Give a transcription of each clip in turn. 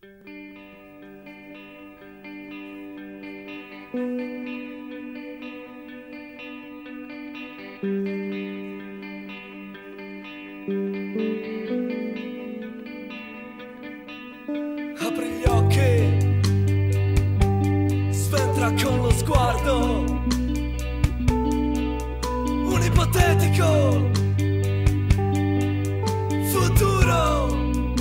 Apri gli occhi, sventra con lo sguardo, un ipotetico futuro.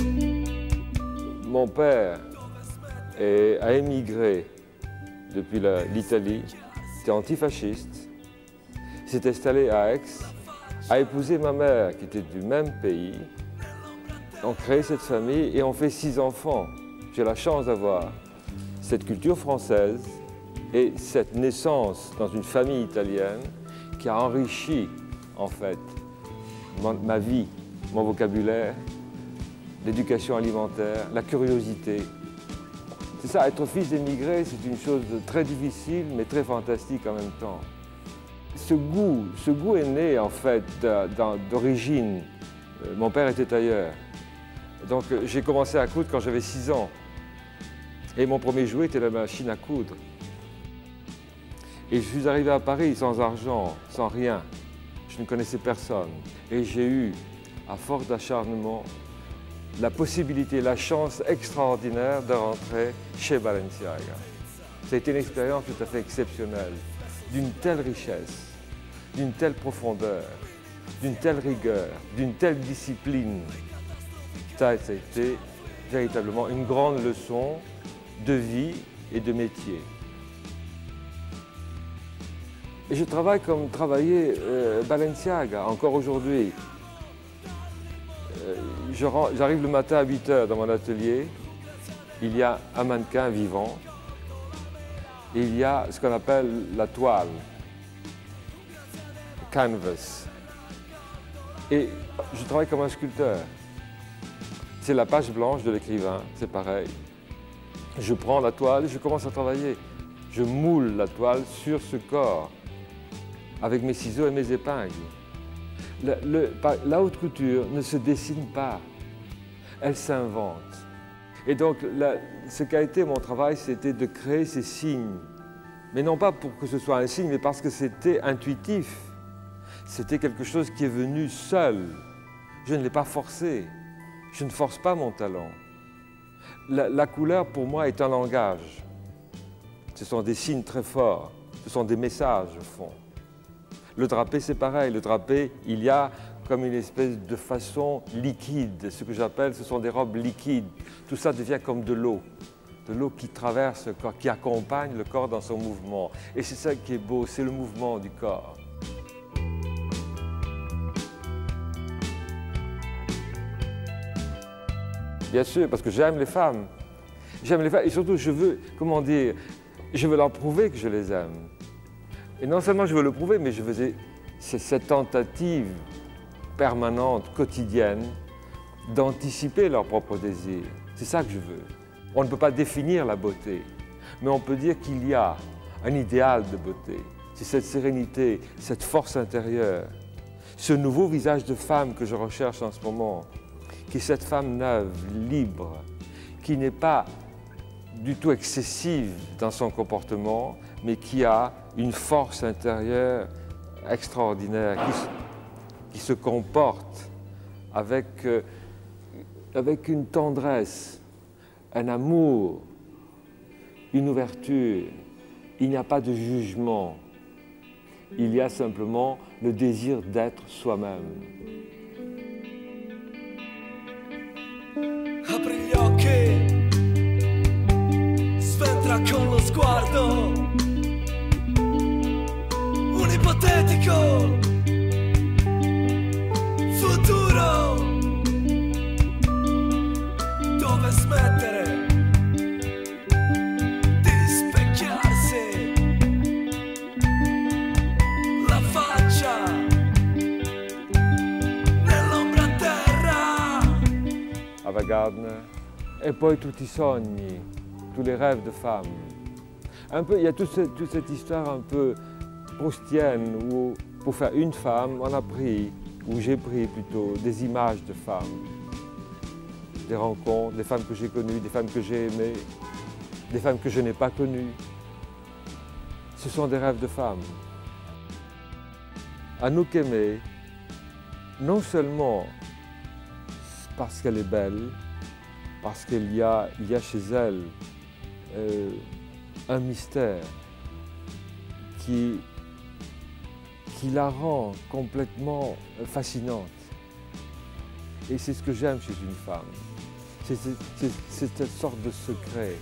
Mon père a émigré depuis l'Italie, était antifasciste, s'est installé à Aix, a épousé ma mère qui était du même pays. On crée cette famille et on fait 6 enfants. J'ai la chance d'avoir cette culture française et cette naissance dans une famille italienne qui a enrichi en fait ma vie, mon vocabulaire, l'éducation alimentaire, la curiosité. C'est ça, être fils d'émigré, c'est une chose très difficile mais très fantastique en même temps. Ce goût est né en fait d'origine. Mon père était tailleur. Donc j'ai commencé à coudre quand j'avais 6 ans. Et mon premier jouet était la machine à coudre. Et je suis arrivé à Paris sans argent, sans rien. Je ne connaissais personne. Et j'ai eu, à force d'acharnement, la possibilité, la chance extraordinaire de rentrer chez Balenciaga. Ça a été une expérience tout à fait exceptionnelle, d'une telle richesse, d'une telle profondeur, d'une telle rigueur, d'une telle discipline. Ça a été véritablement une grande leçon de vie et de métier. Et je travaille comme travaillait Balenciaga, encore aujourd'hui. J'arrive le matin à 8 h dans mon atelier, il y a un mannequin vivant, et il y a ce qu'on appelle la toile, canvas. Et je travaille comme un sculpteur. C'est la page blanche de l'écrivain, c'est pareil. Je prends la toile et je commence à travailler. Je moule la toile sur ce corps, avec mes ciseaux et mes épingles. La haute couture ne se dessine pas, elle s'invente. Et donc, ce qu'a été mon travail, c'était de créer ces signes. Mais non pas pour que ce soit un signe, mais parce que c'était intuitif. C'était quelque chose qui est venu seul. Je ne l'ai pas forcé. Je ne force pas mon talent. La couleur, pour moi, est un langage. Ce sont des signes très forts. Ce sont des messages, au fond. Le drapé, c'est pareil. Le drapé, il y a comme une espèce de façon liquide. Ce que j'appelle, ce sont des robes liquides. Tout ça devient comme de l'eau qui traverse le corps, qui accompagne le corps dans son mouvement. Et c'est ça qui est beau, c'est le mouvement du corps. Bien sûr, parce que j'aime les femmes. J'aime les femmes et surtout, je veux, comment dire, je veux leur prouver que je les aime. Et non seulement je veux le prouver, mais je faisais cette tentative permanente, quotidienne, d'anticiper leurs propres désirs. C'est ça que je veux. On ne peut pas définir la beauté, mais on peut dire qu'il y a un idéal de beauté. C'est cette sérénité, cette force intérieure, ce nouveau visage de femme que je recherche en ce moment, qui est cette femme neuve, libre, qui n'est pas du tout excessive dans son comportement, mais qui a une force intérieure extraordinaire, qui se comporte avec une tendresse, un amour, une ouverture. Il n'y a pas de jugement. Il y a simplement le désir d'être soi-même. Apri gli occhi, sventra con lo sguardo, un ipotetico futuro, dove smettere di specchiarsi la faccia nell'ombra a terra. Ava Gardner, et poi tutti i sogni, tous les rêves de femme. Un peu, il y a toute cette histoire un peu proustienne où, pour faire une femme, on a pris, ou j'ai pris plutôt, des images de femmes. des rencontres, des femmes que j'ai connues, des femmes que j'ai aimées, des femmes que je n'ai pas connues. Ce sont des rêves de femmes. Anouk Aimée, non seulement parce qu'elle est belle, parce qu'il y a chez elle un mystère qui la rend complètement fascinante. Et c'est ce que j'aime chez une femme. C'est cette sorte de secret.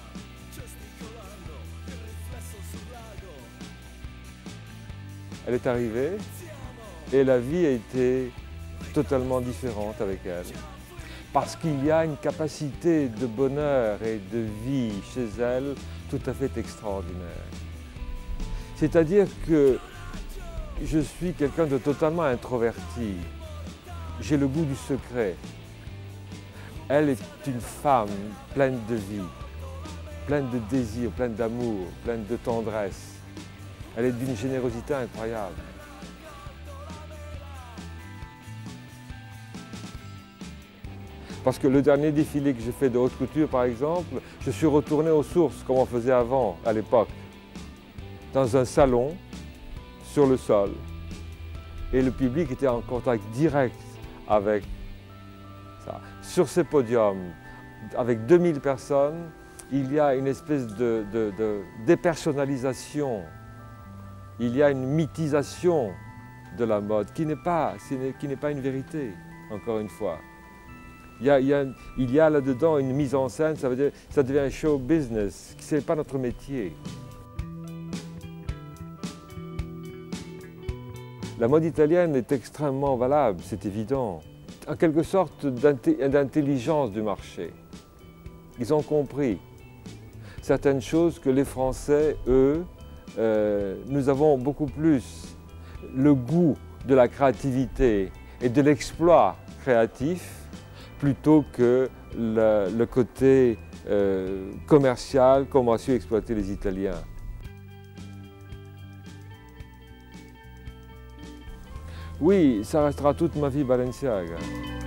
Elle est arrivée et la vie a été totalement différente avec elle. Parce qu'il y a une capacité de bonheur et de vie chez elle tout à fait extraordinaire. C'est-à-dire que je suis quelqu'un de totalement introverti. J'ai le goût du secret. Elle est une femme pleine de vie, pleine de désir, pleine d'amour, pleine de tendresse. Elle est d'une générosité incroyable. Parce que le dernier défilé que j'ai fait de haute couture, par exemple, je suis retourné aux sources, comme on faisait avant, à l'époque, dans un salon, sur le sol. Et le public était en contact direct avec ça. Sur ces podiums, avec 2000 personnes, il y a une espèce de dépersonnalisation. Il y a une mythisation de la mode qui n'est pas une vérité, encore une fois. Il y a là-dedans une mise en scène, ça veut dire ça devient un show business, ce n'est pas notre métier. La mode italienne est extrêmement valable, c'est évident. En quelque sorte d'intelligence du marché. Ils ont compris certaines choses que les Français, eux, nous avons beaucoup plus le goût de la créativité et de l'exploit créatif plutôt que le côté commercial, comme ont su exploiter les Italiens. Oui, ça restera toute ma vie Balenciaga.